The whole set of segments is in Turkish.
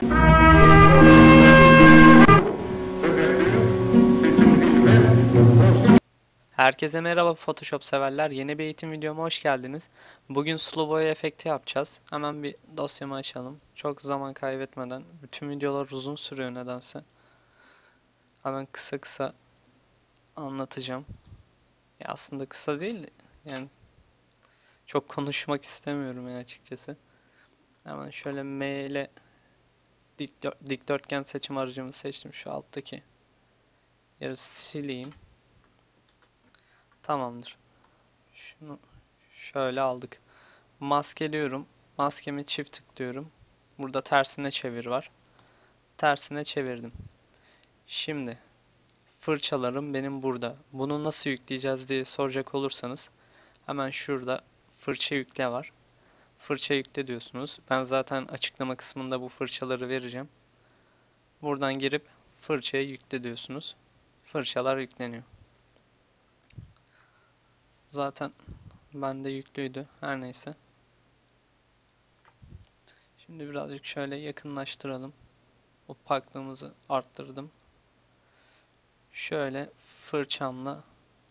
Herkese merhaba Photoshop severler. Yeni bir eğitim videoma hoş geldiniz. Bugün sulu boya efekti yapacağız. Hemen bir dosyamı açalım. Çok zaman kaybetmeden. Bütün videolar uzun sürüyor nedense. Hemen kısa kısa anlatacağım. Ya aslında kısa değil. Yani çok konuşmak istemiyorum yani açıkçası. Hemen şöyle M ile dikdörtgen seçim aracımı seçtim. Şu alttaki yeri sileyim. Tamamdır. Şunu şöyle aldık. Maskeliyorum. Maskemi çift tıklıyorum. Burada tersine çevir var. Tersine çevirdim. Şimdi fırçalarım benim burada. Bunu nasıl yükleyeceğiz diye soracak olursanız hemen şurada fırça yükle var. Fırça yükle diyorsunuz. Ben zaten açıklama kısmında bu fırçaları vereceğim. Buradan girip fırçayı yükle diyorsunuz. Fırçalar yükleniyor. Zaten bende yüklüydü. Her neyse. Şimdi birazcık şöyle yakınlaştıralım. Opaklığımızı arttırdım. Şöyle fırçamla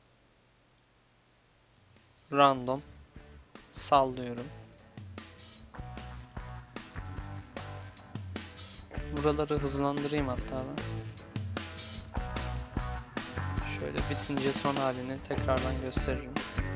random sallıyorum. Buraları hızlandırayım hatta ben. Şöyle bitince son halini tekrardan gösteririm.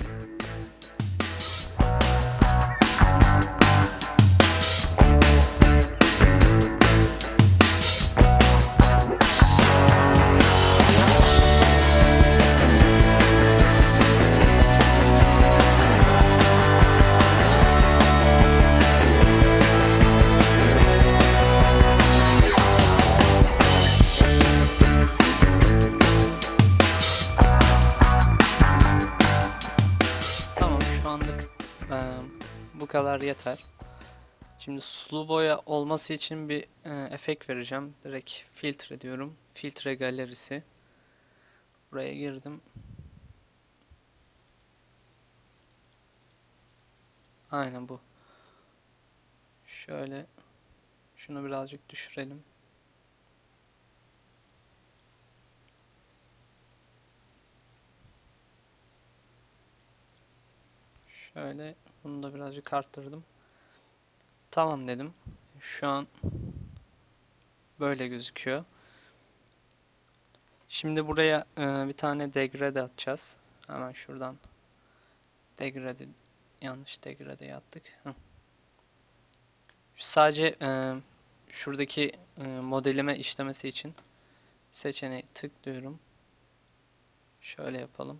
Tamam, şu anlık bu kadar yeter. Şimdi sulu boya olması için bir efekt vereceğim. Direkt filtre diyorum. Filtre galerisi. Buraya girdim. Aynen bu. Şöyle şunu birazcık düşürelim. Şöyle bunu da birazcık arttırdım. Tamam dedim. Şu an böyle gözüküyor. Şimdi buraya bir tane degrade atacağız. Hemen şuradan degrade, yanlış degradeye attık. Sadece şuradaki modelime işlemesi için seçeneği tıklıyorum. Şöyle yapalım.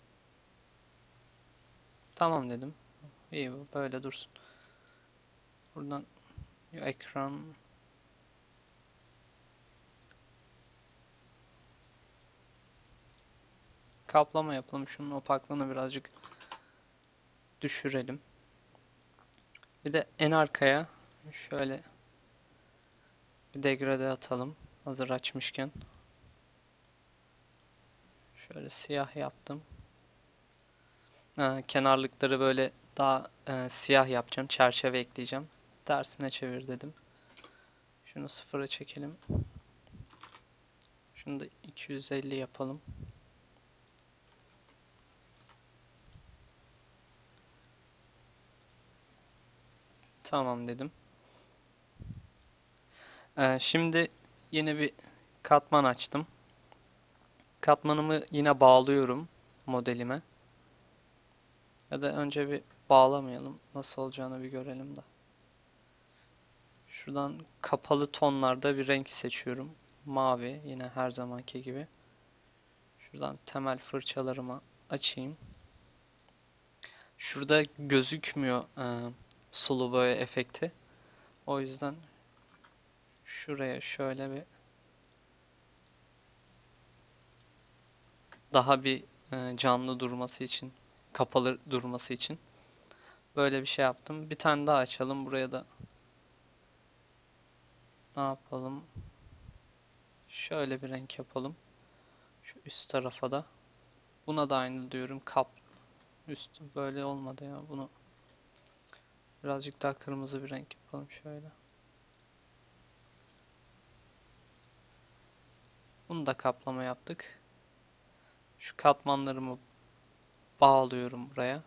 Tamam dedim. İyi, bu böyle dursun. Buradan ekran kaplama yapalım. Şunun opaklığını birazcık düşürelim. Bir de en arkaya şöyle bir degrade atalım. Hazır açmışken. Şöyle siyah yaptım. Kenarlıkları böyle daha siyah yapacağım. Çerçeve ekleyeceğim. Tersine çevir dedim. Şunu sıfıra çekelim. Şunu da 250 yapalım. Tamam dedim. Şimdi yeni bir katman açtım. Katmanımı yine bağlıyorum modelime. Ya da önce bir bağlamayalım. Nasıl olacağını bir görelim de. Şuradan kapalı tonlarda bir renk seçiyorum. Mavi, yine her zamanki gibi. Şuradan temel fırçalarımı açayım. Şurada gözükmüyor sulu boya efekti. O yüzden şuraya şöyle bir daha bir canlı durması için, kapalı durması için böyle bir şey yaptım. Bir tane daha açalım. Buraya da ne yapalım? Şöyle bir renk yapalım. Şu üst tarafa da. Buna da aynı diyorum. Üst böyle olmadı ya. Bunu birazcık daha kırmızı bir renk yapalım şöyle. Bunu da kaplama yaptık. Şu katmanlarımı bağlıyorum buraya.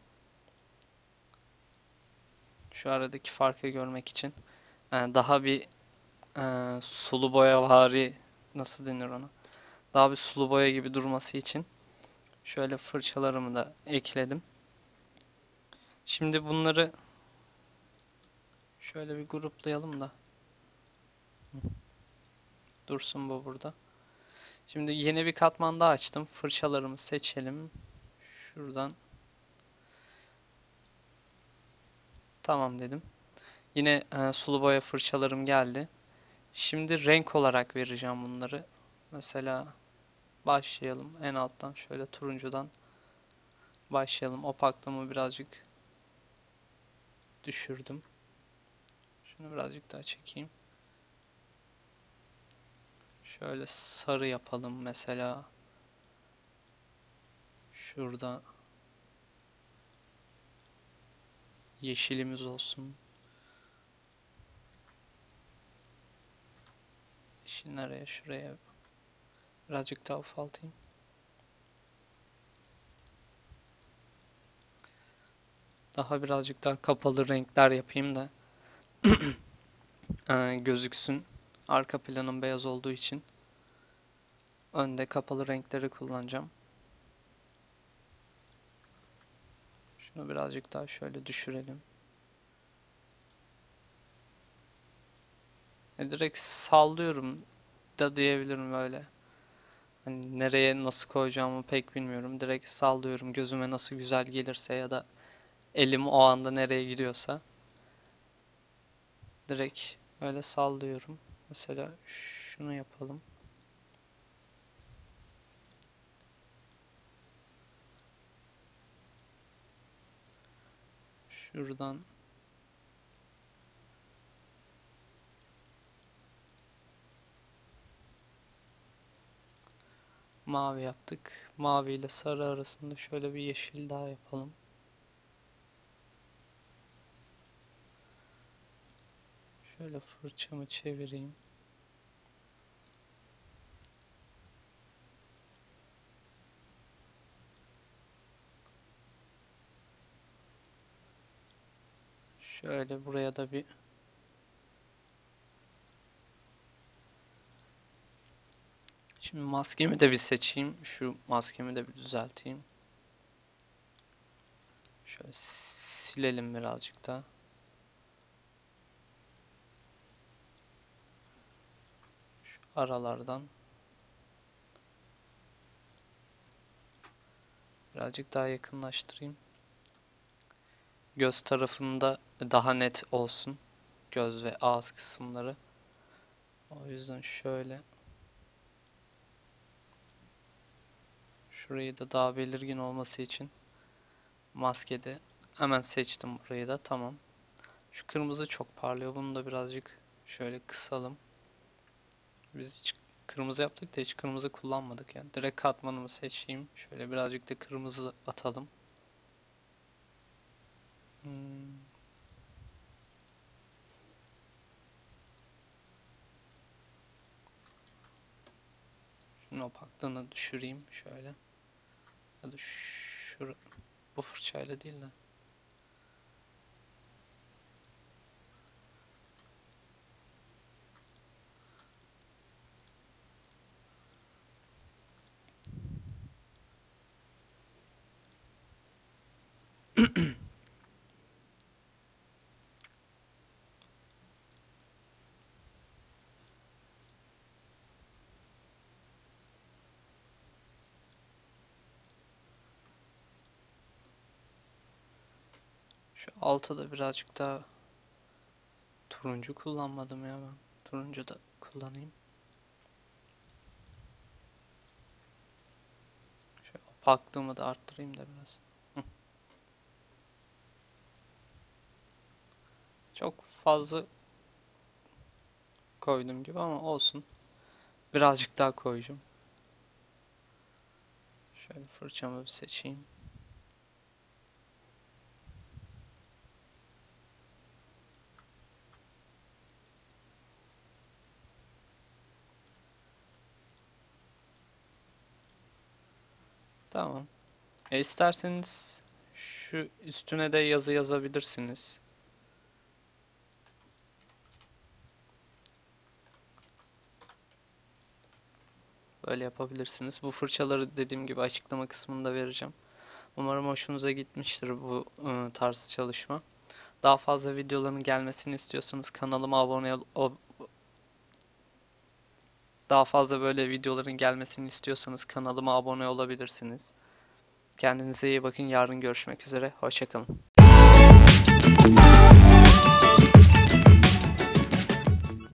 Şu aradaki farkı görmek için. Yani daha bir sulu boyavari, nasıl denir ona? Daha bir sulu boya gibi durması için şöyle fırçalarımı da ekledim. Şimdi bunları şöyle bir gruplayalım da dursun bu burada. Şimdi yeni bir katman daha açtım. Fırçalarımı seçelim. Şuradan tamam dedim. Yine sulu boya fırçalarım geldi. Şimdi renk olarak vereceğim bunları. Mesela başlayalım en alttan, şöyle turuncudan başlayalım. Opaklığımı birazcık düşürdüm. Şunu birazcık daha çekeyim. Şöyle sarı yapalım mesela. Şurada yeşilimiz olsun. Yeşil nereye? Şuraya birazcık daha ufaltayım. Daha birazcık daha kapalı renkler yapayım da gözüksün. Arka planım beyaz olduğu için önde kapalı renkleri kullanacağım. Şunu birazcık daha şöyle düşürelim. Direkt sallıyorum da diyebilirim böyle. Hani nereye nasıl koyacağımı pek bilmiyorum. Direkt sallıyorum, gözüme nasıl güzel gelirse ya da elim o anda nereye gidiyorsa direkt öyle sallıyorum. Mesela şunu yapalım. Şuradan mavi yaptık. Mavi ile sarı arasında şöyle bir yeşil daha yapalım. Şöyle fırçamı çevireyim. Şöyle buraya da bir şimdi maskemi de bir seçeyim. Şu maskemi de bir düzelteyim. Şöyle silelim birazcık da. Şu aralardan birazcık daha yakınlaştırayım. Göz tarafında daha net olsun. Göz ve ağız kısımları. O yüzden şöyle şurayı da daha belirgin olması için maskede hemen seçtim burayı da. Tamam. Şu kırmızı çok parlıyor. Bunu da birazcık şöyle kısalım. Biz hiç kırmızı yaptık da hiç kırmızı kullanmadık yani. Direkt katmanımı seçeyim. Şöyle birazcık da kırmızı atalım. Hmm. Şunun opaklığını düşüreyim şöyle. Ya da bu fırçayla değil de. Şu alta da birazcık daha turuncu kullanmadım ya ben. Turuncu da kullanayım. Şöyle opaklığımı da arttırayım da biraz. Çok fazla koydum gibi ama olsun. Birazcık daha koyacağım. Şöyle fırçamı bir seçeyim. Tamam. İsterseniz şu üstüne de yazı yazabilirsiniz. Böyle yapabilirsiniz. Bu fırçaları dediğim gibi açıklama kısmında vereceğim. Umarım hoşunuza gitmiştir bu tarz çalışma. Daha fazla videoların gelmesini istiyorsanız kanalıma abone ol. Daha fazla böyle videoların gelmesini istiyorsanız kanalıma abone olabilirsiniz. Kendinize iyi bakın. Yarın görüşmek üzere. Hoşça kalın.